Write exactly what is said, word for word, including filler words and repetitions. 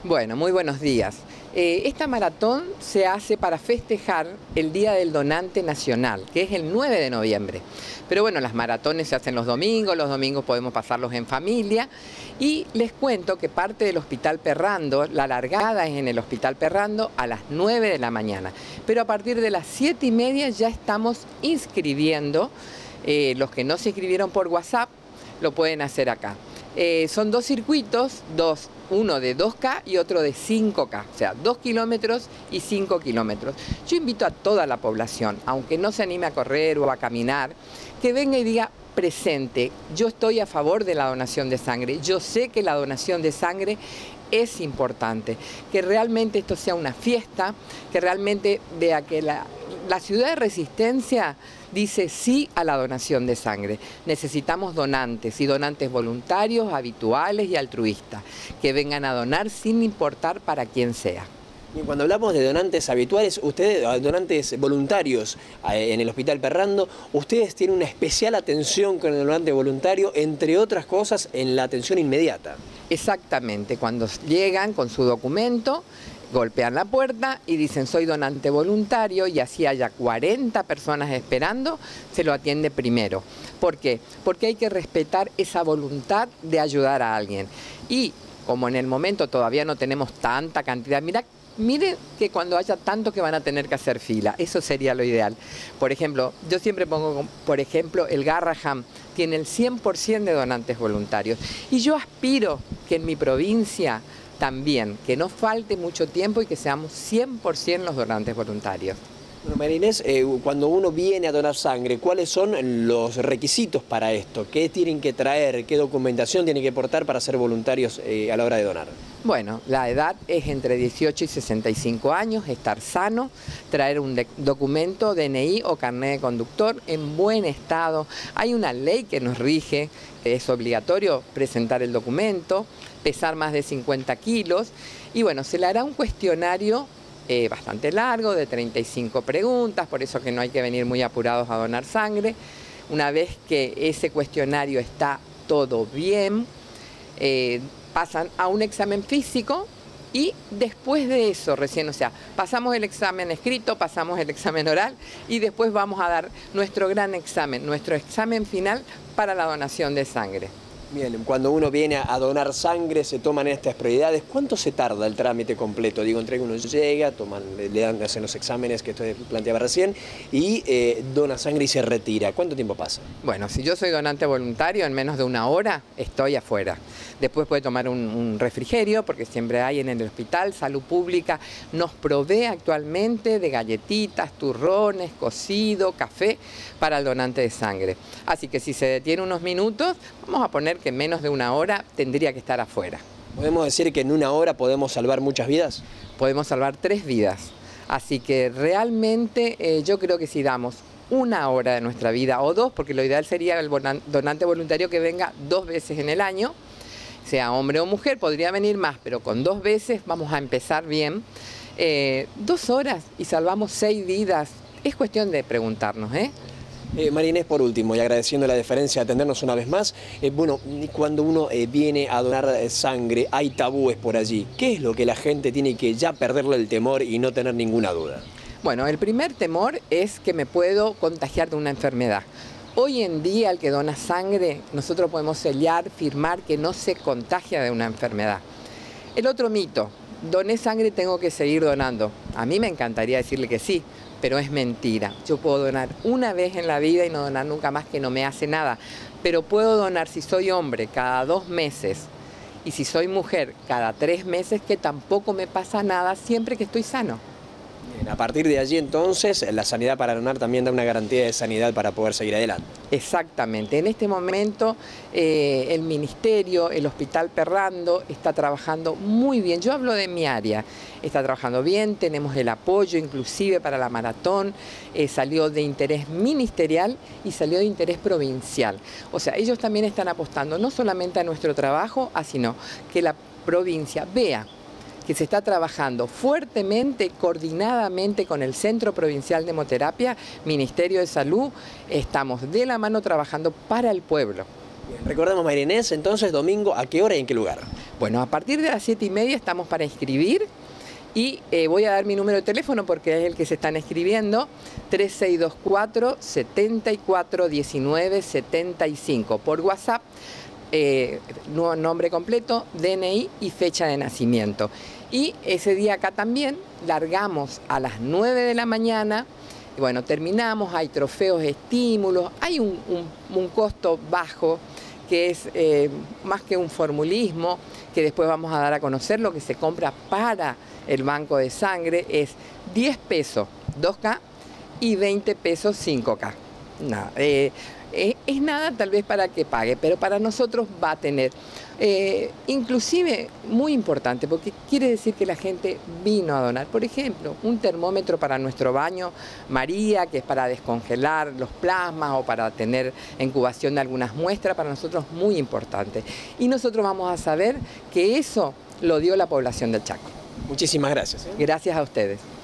Bueno, muy buenos días. Eh, esta maratón se hace para festejar el Día del Donante Nacional, que es el nueve de noviembre. Pero bueno, las maratones se hacen los domingos, los domingos podemos pasarlos en familia. Y les cuento que parte del Hospital Perrando, la largada es en el Hospital Perrando a las nueve de la mañana. Pero a partir de las siete y media ya estamos inscribiendo. Eh, los que no se inscribieron por WhatsApp lo pueden hacer acá. Eh, son dos circuitos, dos, uno de dos K y otro de cinco K, o sea, dos kilómetros y cinco kilómetros. Yo invito a toda la población, aunque no se anime a correr o a caminar, que venga y diga presente, yo estoy a favor de la donación de sangre, yo sé que la donación de sangre es importante, que realmente esto sea una fiesta, que realmente vea que la, la ciudad de Resistencia dice sí a la donación de sangre. Necesitamos donantes y donantes voluntarios, habituales y altruistas, que vengan a donar sin importar para quién sea. Y cuando hablamos de donantes habituales, ustedes, donantes voluntarios en el Hospital Perrando, ustedes tienen una especial atención con el donante voluntario, entre otras cosas, en la atención inmediata. Exactamente, cuando llegan con su documento, golpean la puerta y dicen soy donante voluntario y así haya cuarenta personas esperando, se lo atiende primero. ¿Por qué? Porque hay que respetar esa voluntad de ayudar a alguien. Y como en el momento todavía no tenemos tanta cantidad, mira, miren que cuando haya tanto que van a tener que hacer fila, eso sería lo ideal. Por ejemplo, yo siempre pongo, por ejemplo, el Garrahan tiene el cien por ciento de donantes voluntarios y yo aspiro que en mi provincia también, que no falte mucho tiempo y que seamos cien por ciento los donantes voluntarios. Bueno, María Inés, eh, cuando uno viene a donar sangre, ¿cuáles son los requisitos para esto? ¿Qué tienen que traer? ¿Qué documentación tienen que portar para ser voluntarios eh, a la hora de donar? Bueno, la edad es entre dieciocho y sesenta y cinco años, estar sano, traer un documento, D N I o carnet de conductor en buen estado. Hay una ley que nos rige, es obligatorio presentar el documento, pesar más de cincuenta kilos y bueno, se le hará un cuestionario eh, bastante largo, de treinta y cinco preguntas, por eso que no hay que venir muy apurados a donar sangre. Una vez que ese cuestionario está todo bien, eh, pasan a un examen físico y después de eso recién, o sea, pasamos el examen escrito, pasamos el examen oral y después vamos a dar nuestro gran examen, nuestro examen final para la donación de sangre. Bien, cuando uno viene a donar sangre se toman estas prioridades. ¿Cuánto se tarda el trámite completo? Digo, entre que uno llega, toman, le dan, hacen los exámenes que usted planteaba recién y eh, dona sangre y se retira. ¿Cuánto tiempo pasa? Bueno, si yo soy donante voluntario, en menos de una hora estoy afuera. Después puede tomar un, un refrigerio, porque siempre hay en el hospital. Salud Pública nos provee actualmente de galletitas, turrones, cocido, café para el donante de sangre. Así que si se detiene unos minutos, vamos a poner que en menos de una hora tendría que estar afuera. ¿Podemos decir que en una hora podemos salvar muchas vidas? Podemos salvar tres vidas. Así que realmente eh, yo creo que si damos una hora de nuestra vida o dos, porque lo ideal sería el donante voluntario que venga dos veces en el año, sea hombre o mujer, podría venir más, pero con dos veces vamos a empezar bien. Eh, dos horas y salvamos seis vidas. Es cuestión de preguntarnos, ¿eh? Eh, María Inés, por último, y agradeciendo la deferencia de atendernos una vez más, eh, bueno, cuando uno eh, viene a donar sangre, hay tabúes por allí. ¿Qué es lo que la gente tiene que ya perderle el temor y no tener ninguna duda? Bueno, el primer temor es que me puedo contagiar de una enfermedad. Hoy en día, el que dona sangre, nosotros podemos sellar, firmar que no se contagia de una enfermedad. El otro mito, doné sangre y tengo que seguir donando. A mí me encantaría decirle que sí, pero es mentira. Yo puedo donar una vez en la vida y no donar nunca más, que no me hace nada. Pero puedo donar, si soy hombre, cada dos meses y si soy mujer, cada tres meses, que tampoco me pasa nada siempre que estoy sano. Bien, a partir de allí entonces, la sanidad para donar también da una garantía de sanidad para poder seguir adelante. Exactamente. En este momento eh, el Ministerio, el Hospital Perrando está trabajando muy bien. Yo hablo de mi área. Está trabajando bien, tenemos el apoyo inclusive para la maratón, eh, salió de interés ministerial y salió de interés provincial. O sea, ellos también están apostando no solamente a nuestro trabajo, sino que la provincia vea que se está trabajando fuertemente, coordinadamente con el Centro Provincial de Hemoterapia, Ministerio de Salud, estamos de la mano trabajando para el pueblo. Bien, recordemos, María Inés, entonces domingo, ¿a qué hora y en qué lugar? Bueno, a partir de las siete y media estamos para inscribir y eh, voy a dar mi número de teléfono porque es el que se están escribiendo, tres seis dos cuatro, siete cuatro uno nueve siete cinco, por WhatsApp, eh, nombre completo, D N I y fecha de nacimiento. Y ese día acá también largamos a las nueve de la mañana. Y bueno, terminamos, hay trofeos, estímulos, hay un, un, un costo bajo que es eh, más que un formulismo, que después vamos a dar a conocer lo que se compra para el banco de sangre, es diez pesos dos K y veinte pesos cinco K. Nada, eh, eh, es nada tal vez para que pague, pero para nosotros va a tener, eh, inclusive muy importante, porque quiere decir que la gente vino a donar. Por ejemplo, un termómetro para nuestro baño María, que es para descongelar los plasmas o para tener incubación de algunas muestras, para nosotros muy importante. Y nosotros vamos a saber que eso lo dio la población del Chaco. Muchísimas gracias. ¿eh? Gracias a ustedes.